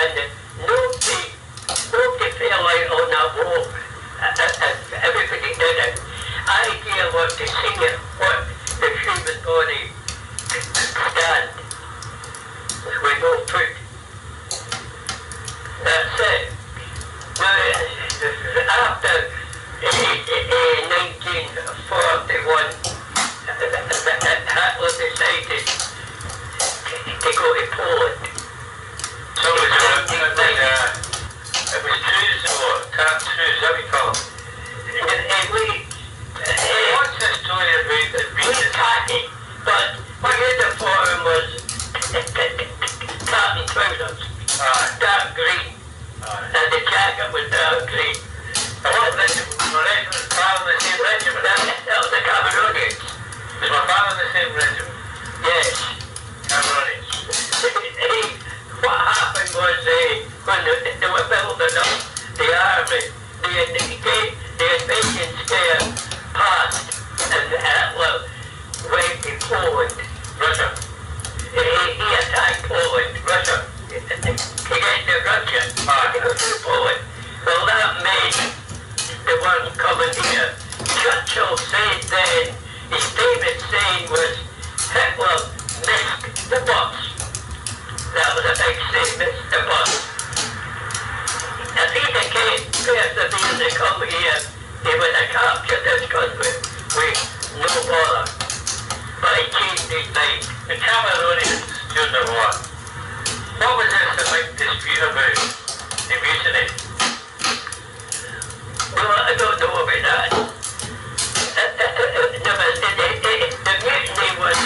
and nobody fell out on that wall. Everybody did it. Idea was to see it, what the human body stand with no foot. That's it. Now, after 1941, Hitler decided to go to Poland. So it was truths or tap truths, that we call them. What's the story about the reason? Khaki, but my uniform was cotton trousers, dark green, and the jacket was dark green. And what regiment? My regiment was part of the same regiment. That was the Cameronians. Was my father in the same regiment? Yes. Cameronians. What happened was when they were building up the army, the invasion scare passed, and Hitler went to Poland, Russia. He attacked Poland, Russia. He got to Russia, to go to Poland. Well, that made the one coming here. Churchill said then, his famous saying was, Hitler missed the bus. That was a big saying, missed the bus. If he'd have came persevered to come here, he would have captured this country with no bother. But he changed his mind. The Cameronians during the war. What was this the big dispute about? The mutiny? Well, I don't know about that. The mutiny was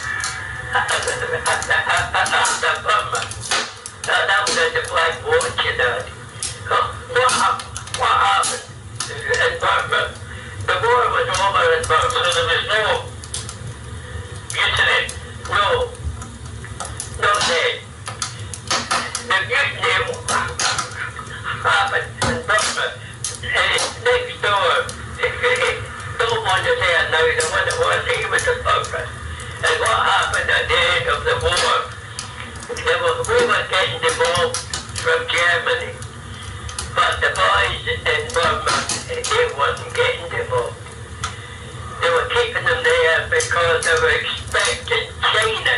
after Burma. That was the Black Watch, you know. What happened in Burma? The war was over in Burma. So there was no mutiny? No. Not then. The mutiny happened in Burma. Next door, don't want to say it now, the one that was, he was a Burma. And what happened at the end of the war, we were getting the ball from Germany. But the boys in Burma, they wasn't getting the ball. They were keeping them there because they were expecting China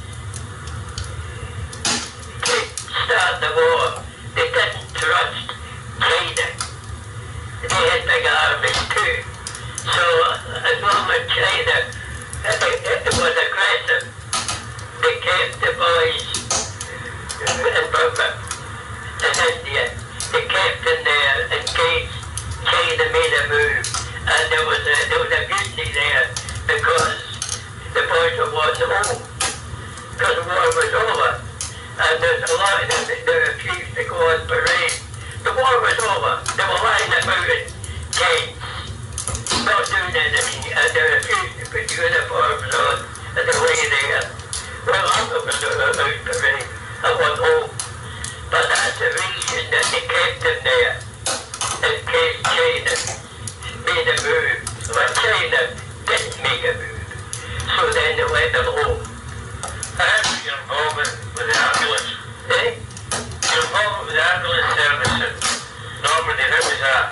to start the war. They didn't trust China. They had big armies too. So as long as China was aggressive, they kept the boys in Burma and India. They kept them there in case China made a move. And there was a mutiny there because the boys were wanting home. Because the war was over. And there's a lot of them that refused to go on parade. The war was over. They were lying about in tents, not doing anything, and they refused to put uniforms on and they lay there. Well, I'm not going to go out parade. I want home. But that's the reason that they kept them there, in case China made a move. But China didn't make a move. So then they let them home. I heard your involvement with the ambulance. Eh? Your involvement with the ambulance service in Normandy, how was that?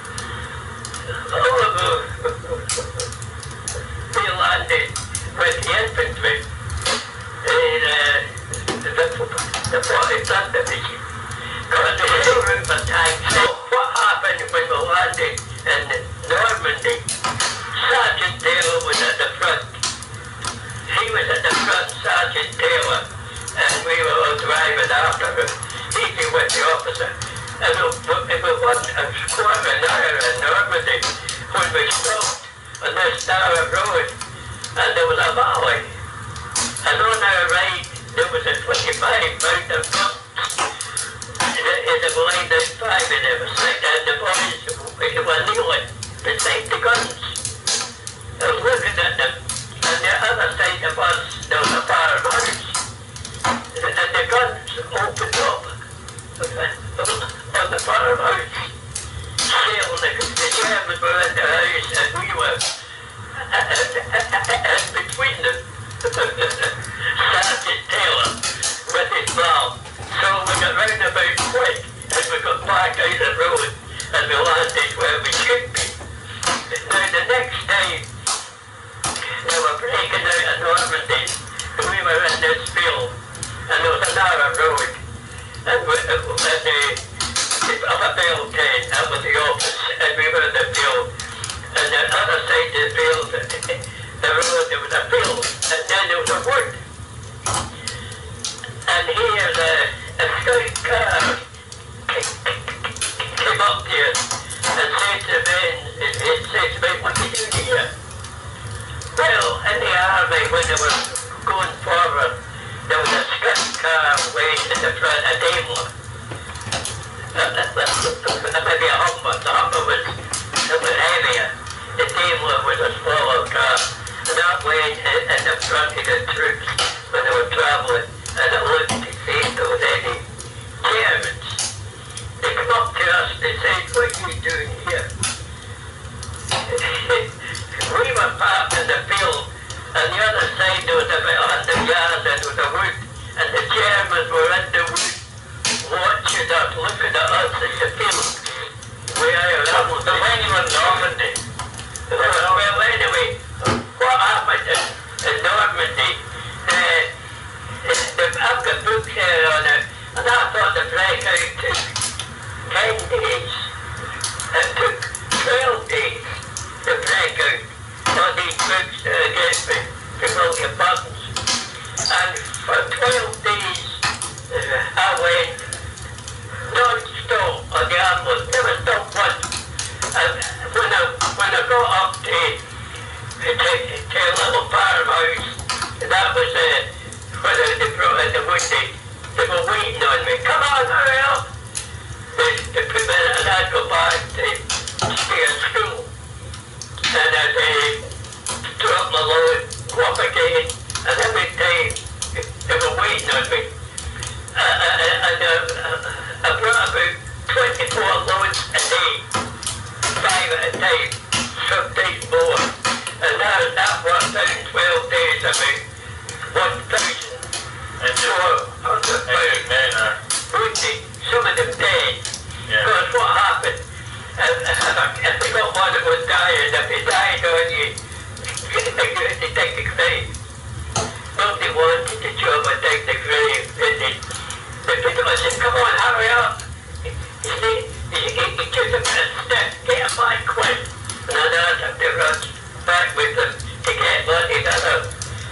We landed with the infantry in the 43rd Division. Because there was no room for tanks. So what happened when we landed in Normandy, Sergeant Taylor was at the front. He was at the front, Sergeant Taylor, and we were all driving after him. He'd be with the officer. And it was a quarter an hour in Normandy when we stopped on this narrow road, and there was a valley. And on our right, there was a 25 pounder bus. In the line, there's 5 of them, and the boys were kneeling beside the guns. I was looking at them, and the other side of us, there was a farmhouse. And the guns opened up on the farmhouse. The Germans were in the house, and we were in between them. Sergeant Taylor with his mom. So we got roundabout quick, and we got back out the road, and we landed where we should be. Now the next day, they were breaking out of Normandy, and we were in this field, and there was a narrow road, and of a building, that was the office, and we were in the field, and the other side of the field, the road, there was a field, and then there was a wood. And here a scout car came up here and said to me, what are you doing here? Well, in the army, when they were going forward, there was a scout car waiting in the front, a Daimler. Maybe a Hummer. The Hummer was heavier. The Daimler was a smaller car. And that went in the front of the troops when they were travelling. And I looked to see if there was any Germans. They come up to us and said, what are you doing here? We were parked in the field, and the other side there was about 100 yards and there was a wood, and the Germans were in the wood watching us, looking at us in the field. So when you were in Normandy? Well, anyway, what happened in Normandy, I've got books here on it, and I thought the breakout took 10 days. It took 12 days to break out on these books against me to fill your buttons. And for 12 days, I went non-stop on the armour, never stopped once. And when I got up to a little farmhouse, that was where they brought in the wood, they were waiting on me. Come on, hurry up! They put me in, and I'd go back to stay at school. And I'd drop my load, go up again, and every time they were waiting on me. I brought about 24 loads a day, 5 at a time, sometimes more. And that worked out in 12 days about 1,400 pounds. Some of them dead. Because what happened, if they got one that was dying, if they died on you, you had to dig the grave. Nobody wanted the job of dig the grave. They put them and said, come on, hurry up. You see, he took them in a step, get them back quick. And then I'd have to rush back with them to get money that up.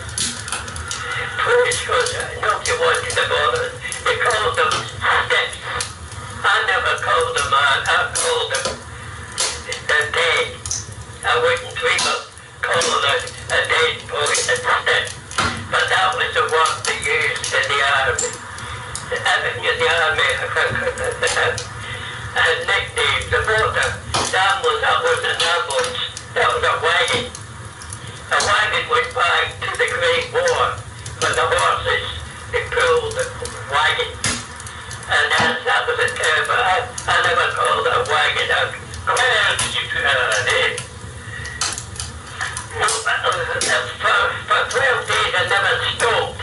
Police was, nobody wanted to bother. They called them steps. I never called them man, I called them dead. I wouldn't dream of calling a dead boy a step. But that was the one they used in the army. Everything in the army had nicknames. The motor, that wasn't an ambulance, that was a wagon. A wagon went back to the Great War, but the horses, they pulled the wagon. And that was a term, but I never called a wagon out. Where did you put it in? For 12 days I never stopped.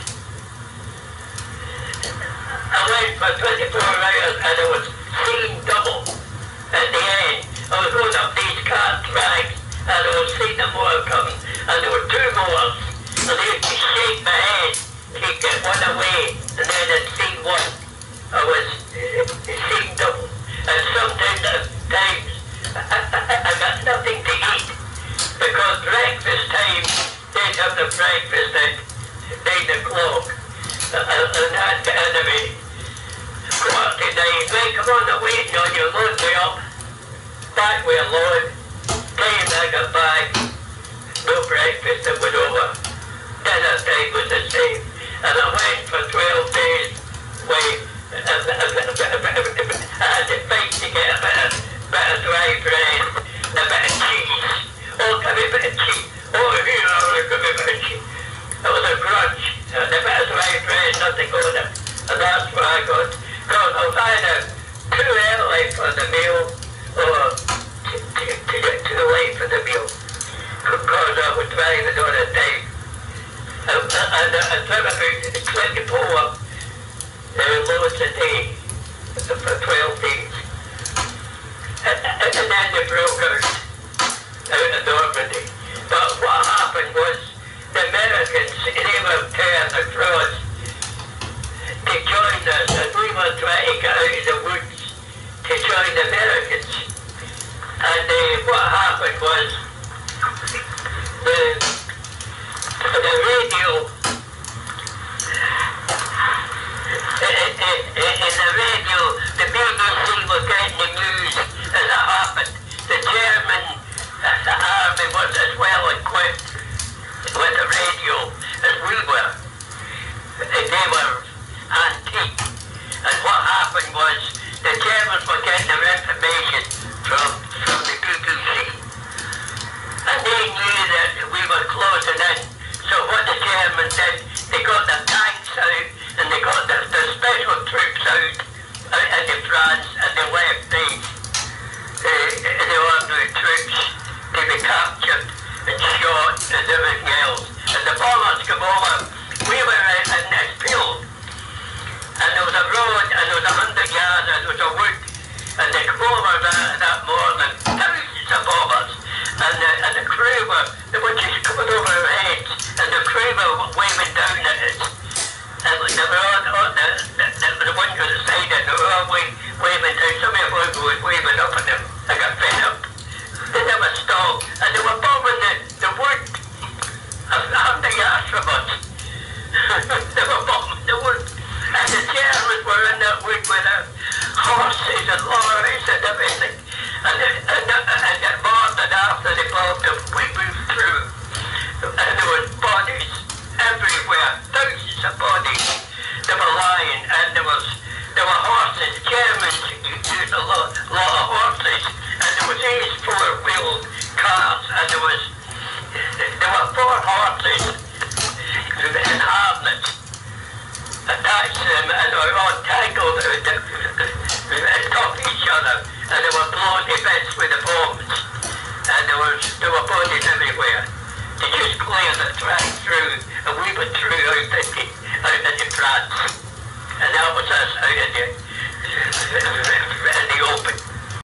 I went for 24 hours and I was seeing double at the end. I was going up these cart tracks and I was seeing the more coming, and there were 2 more. And they used to shake my head to get one away, and then I'd see one. I was seeing double. And sometimes I got nothing to eat, because breakfast time, they'd have the breakfast at 9 o'clock. And that's the enemy. Quarter to 9, right, come on, I'm waiting on you, load me up. Back with a load. Time I got back, no breakfast, it was over. Dinner time was the same. And I went for 12 days, I had to fight to get a bit of dry bread, a bit of cheese. Oh, give me a bit of cheese. Oh, here, give me a bit of cheese. It was a grudge. And a bit of dry bread, nothing on it. And that's what I got. Because I was either too early for the meal, or too late for the meal. Because I was driving all the time. And I took about 24 loads a day. for 12 days. And then they broke out of Normandy. But what happened was the Americans, they were tearing across to join us, and we were trying to get out of the woods to join the Americans. And what happened was the radio, in the radio, the BBC was getting the news as it happened. The German army was as well equipped with a radio as we were. They were antique. And what happened was the Germans were getting their information from the BBC. And they knew that we were closing in. So what the Germans did, they got the tanks out and they got the special troops out into France, and they left the armoured troops to be captured and shot and everything else. And the bombers came over. We were in this field, and there was a road, and there was 100 yards, and there was a wood, and they came over that morning, thousands of bombers, and the crew they were just coming over our heads, and the crew were waving down at us, and they were on the window of the side, and they were all waving down. Some of them was waving up at them. I got fed up. They never stopped, and they were bombing the wood 100 yards from us. They were bombing the wood, and the Germans were in that wood with their horses and lorries and everything, and they bombed, and after they bombed them, we moved through, and there was bodies everywhere, thousands of bodies. They were lying, and there were horses. Germans used a lot of horses, and there was these four-wheeled cars, and there were 4 horses in harness attached to them, and they were all tangled on top of each other, and they were blown to bits with the bombs, and there were bodies everywhere. They just cleared the track through, and we went through out into